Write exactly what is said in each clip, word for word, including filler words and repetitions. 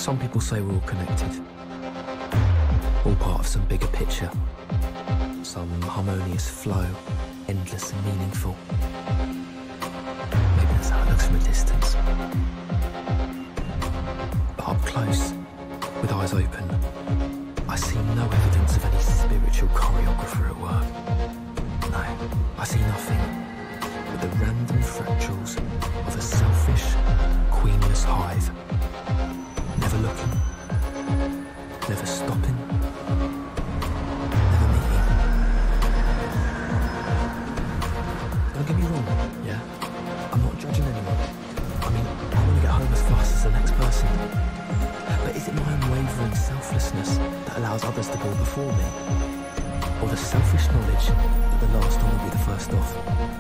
Some people say we're all connected. All part of some bigger picture. Some harmonious flow, endless and meaningful. Maybe that's how it looks from a distance. But up close, with eyes open, I see no evidence of any spiritual choreographer at work. No, I see nothing but the random fractals of a selfish, queenless hive. Never looking, never stopping, never meeting. Don't get me wrong, yeah? I'm not judging anyone. I mean, I want to get home as fast as the next person. But is it my unwavering selflessness that allows others to go before me? Or the selfish knowledge that the last one will be the first off?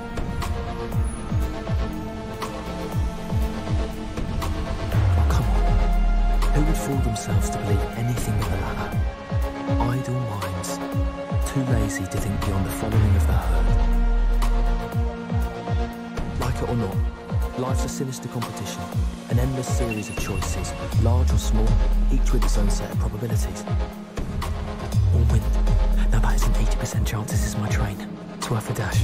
Oh, come on. Who would fool themselves to believe anything but the latter? Idle minds, too lazy to think beyond the following of the herd. Like it or not, life's a sinister competition, an endless series of choices, large or small, each with its own set of probabilities. Or wind. Now that is an eighty percent chance this is my train. It's worth a dash.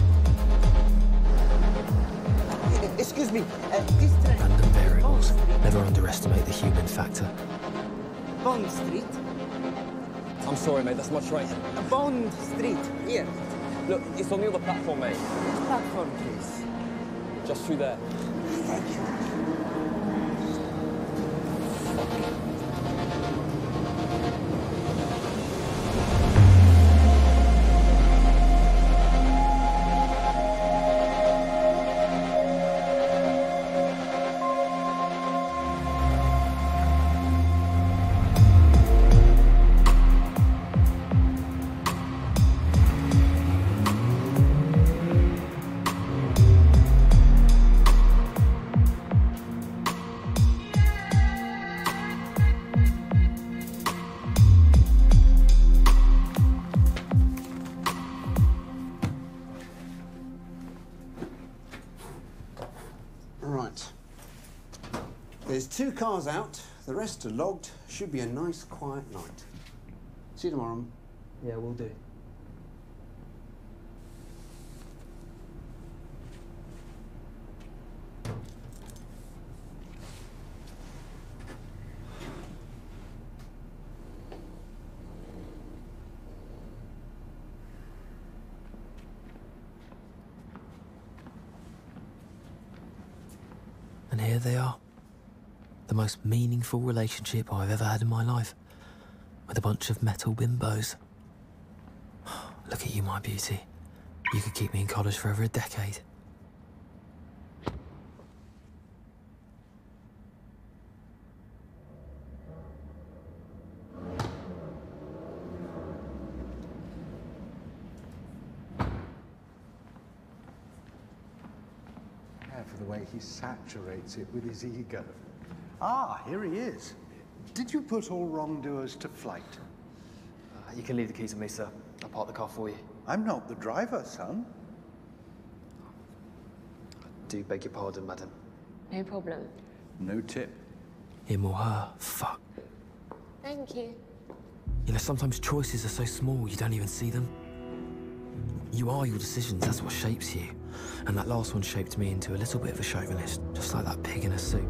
Excuse me, uh, this train... Random variables. Never underestimate the human factor. Bond Street. I'm sorry, mate, that's my train. Bond Street, here. Look, it's on the other platform, mate. Platform, please. Just through there. Thank you. Right. There's two cars out. The rest are logged. Should be a nice, quiet night. See you tomorrow. Yeah, we'll do. And here they are. The most meaningful relationship I've ever had in my life. With a bunch of metal bimbos. Look at you, my beauty. You could keep me in college for over a decade. For the way he saturates it with his ego. Ah, here he is. Did you put all wrongdoers to flight? Uh, you can leave the keys to me, sir. I'll park the car for you. I'm not the driver, son. I do beg your pardon, madam. No problem. No tip. Him or her, fuck. Thank you. You know, sometimes choices are so small you don't even see them. You are your decisions, that's what shapes you. And that last one shaped me into a little bit of a chauvinist, just like that pig in a suit.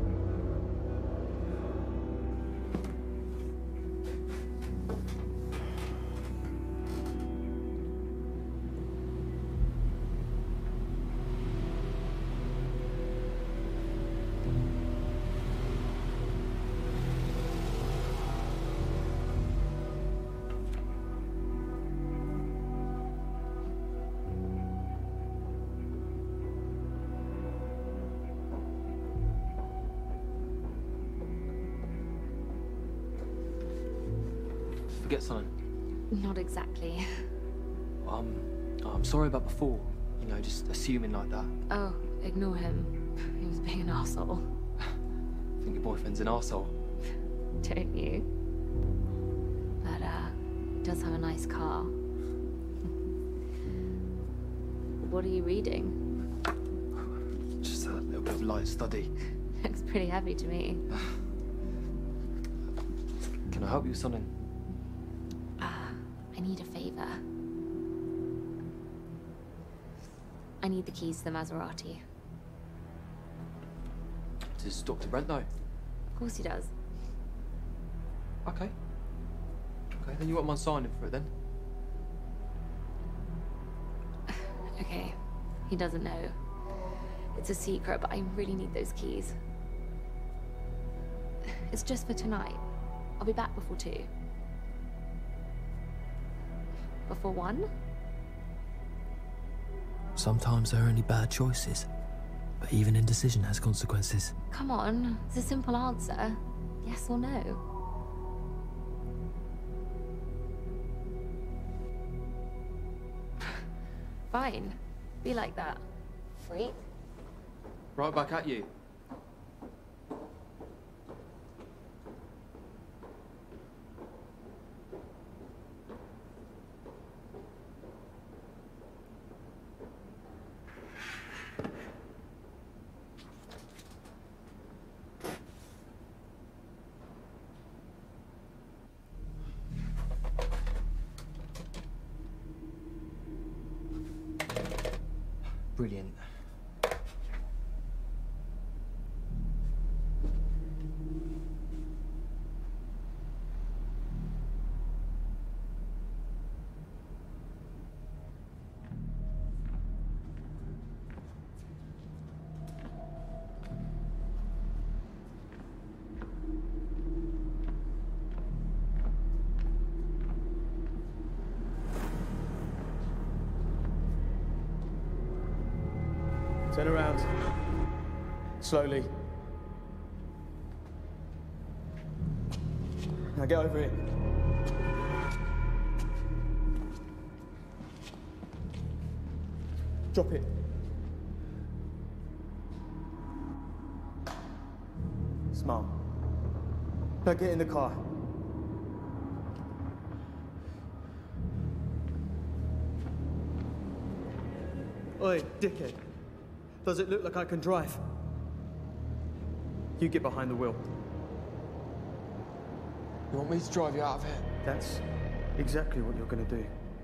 Forget something? Not exactly. Um, I'm sorry about before. You know, just assuming like that. Oh, ignore him. He was being an arsehole. I think your boyfriend's an arsehole. Don't you? But, uh, he does have a nice car. What are you reading? Just a little bit of light study. Looks pretty heavy to me. I help you with something? Ah, I need a favor. I need the keys to the Maserati. Does Doctor Brent know? Of course he does. Okay. Okay, then you won't mind signing for it then? Okay, he doesn't know. It's a secret, but I really need those keys. It's just for tonight. I'll be back before two. Before one? Sometimes there are only bad choices, but even indecision has consequences. Come on, it's a simple answer. Yes or no? Fine. Be like that. Freak. Right back at you. Brilliant. Turn around. Slowly. Now get over it. Drop it. Smile. Now get in the car. Oi, dickhead. Does it look like I can drive? You get behind the wheel. You want me to drive you out of here? That's exactly what you're gonna do.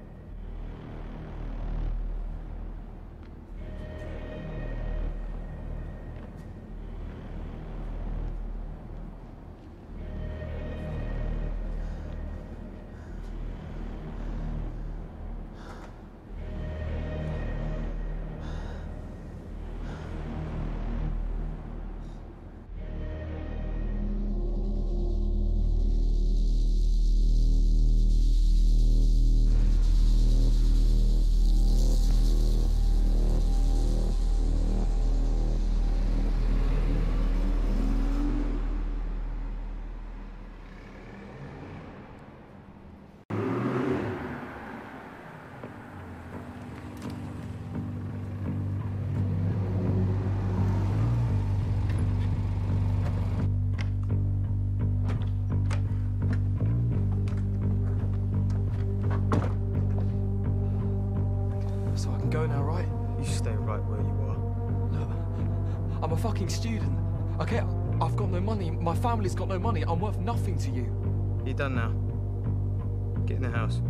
So I can go now, right? You stay right where you are. Look, I'm a fucking student, okay? I've got no money, my family's got no money, I'm worth nothing to you. You're done now. Get in the house.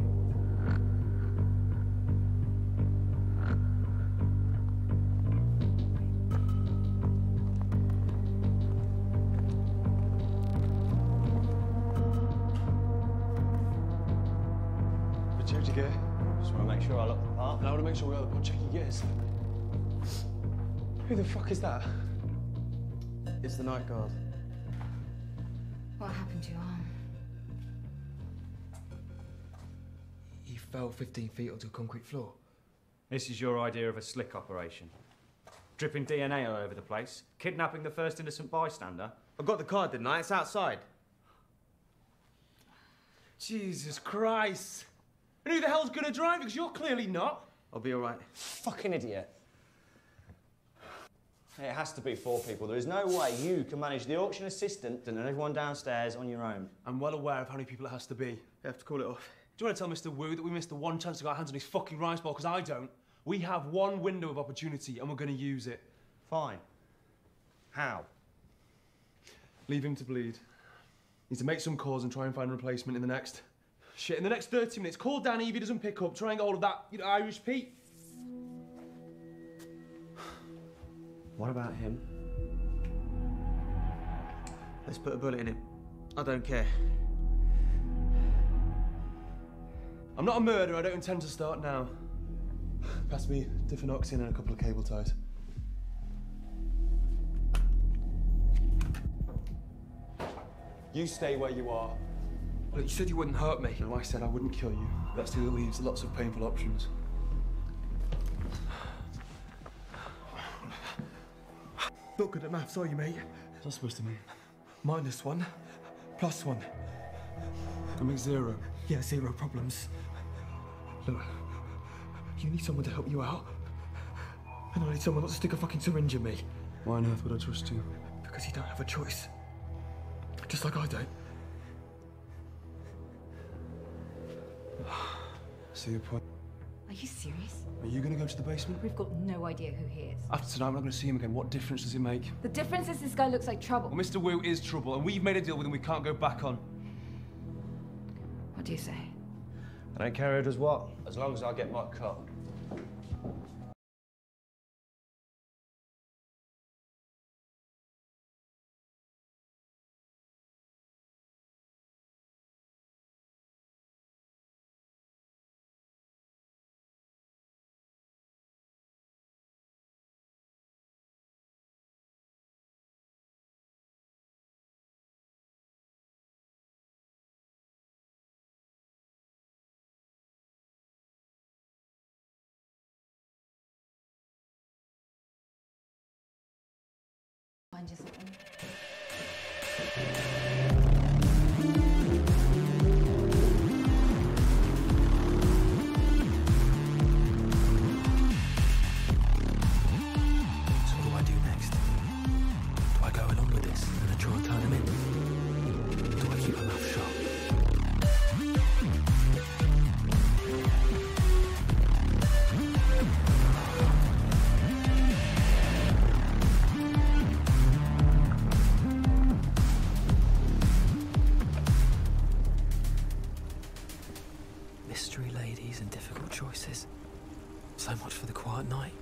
Security gear. Just want to make sure I lock the part. And I want to make sure we got the pod check your gears. Who the fuck is that? It's the night guard. What happened to your arm? He fell fifteen feet onto a concrete floor. This is your idea of a slick operation. Dripping D N A all over the place, kidnapping the first innocent bystander. I got the card, didn't I? It's outside. Jesus Christ! And who the hell's gonna drive? Because you're clearly not. I'll be all right. Fucking idiot. It has to be four people. There is no way you can manage the auction assistant and everyone downstairs on your own. I'm well aware of how many people it has to be. You have to call it off. Do you want to tell Mister Wu that we missed the one chance to get our hands on his fucking rice ball? Because I don't. We have one window of opportunity and we're going to use it. Fine. How? Leave him to bleed. Need to make some calls and try and find a replacement in the next... Shit, in the next thirty minutes. Call Danny if he doesn't pick up. Try and get hold of that, you know, Irish Pete. What about him? Let's put a bullet in him. I don't care. I'm not a murderer. I don't intend to start now. Pass me Diffenoxin and a couple of cable ties. You stay where you are. Look, you said you wouldn't hurt me. No, I said I wouldn't kill you. That still leaves lots of painful options. Not good at maths, are you, mate? What's that supposed to mean? Minus one, plus one. That makes zero. Yeah, zero problems. Look, you need someone to help you out. And I need someone not to stick a fucking syringe in me. Why on earth would I trust you? Because you don't have a choice. Just like I don't. See your point. Are you serious? Are you going to go to the basement? We've got no idea who he is. After tonight, I'm not going to see him again. What difference does it make? The difference is this guy looks like trouble. Well, Mister Wu is trouble, and we've made a deal with him we can't go back on. What do you say? I don't care who does what, as long as I get my cut. Find you something. So what do I do next? Do I go along with this and then try and turn him in? Do I keep my mouth shut? Mystery ladies and difficult choices. So much for the quiet night.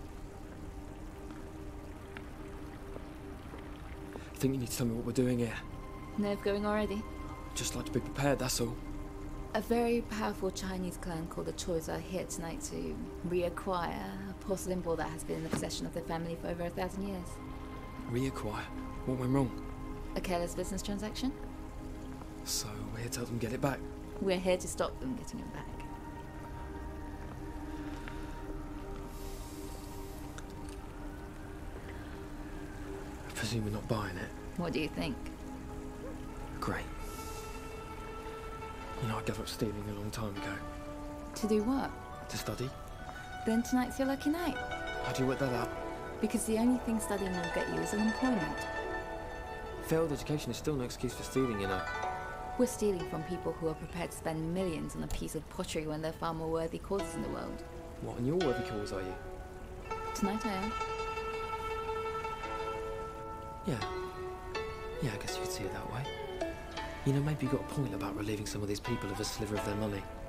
I think you need to tell me what we're doing here. Nerve going already? Just like to be prepared, that's all. A very powerful Chinese clan called the Choi's are here tonight to reacquire a porcelain ball that has been in the possession of their family for over a thousand years. Reacquire? What went wrong? A careless business transaction? So we're here to help them get it back. We're here to stop them getting it back. I presume we're not buying it. What do you think? Great. You know, I gave up stealing a long time ago. To do what? To study. Then tonight's your lucky night. How do you work that out? Because the only thing studying will get you is unemployment. Failed education is still no excuse for stealing, you know. We're stealing from people who are prepared to spend millions on a piece of pottery when there are far more worthy causes in the world. What, and you're worthy cause, are you? Tonight I am. Yeah. Yeah, I guess you could see it that way. You know, maybe you got a point about relieving some of these people of a sliver of their money.